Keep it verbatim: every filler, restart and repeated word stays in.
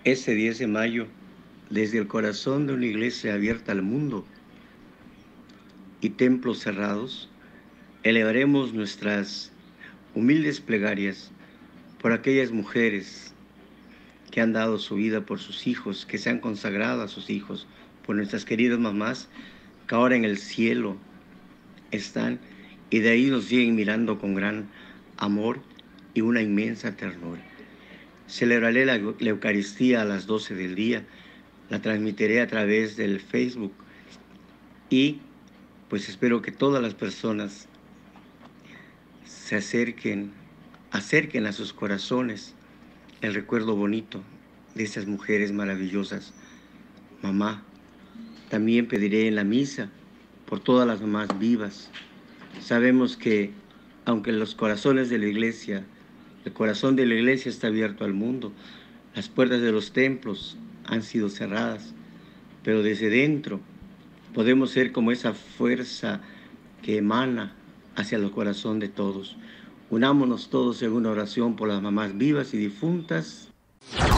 Este diez de mayo, desde el corazón de una iglesia abierta al mundo y templos cerrados, elevaremos nuestras humildes plegarias por aquellas mujeres que han dado su vida por sus hijos, que se han consagrado a sus hijos, por nuestras queridas mamás, que ahora en el cielo están y de ahí nos siguen mirando con gran amor y una inmensa ternura. Celebraré la, la Eucaristía a las doce del día, la transmitiré a través del Facebook y pues espero que todas las personas se acerquen, acerquen a sus corazones el recuerdo bonito de esas mujeres maravillosas. Mamá, también pediré en la misa por todas las mamás vivas. Sabemos que aunque los corazones de la iglesia, el corazón de la iglesia está abierto al mundo, las puertas de los templos han sido cerradas, pero desde dentro podemos ser como esa fuerza que emana hacia el corazón de todos. Unámonos todos en una oración por las mamás vivas y difuntas.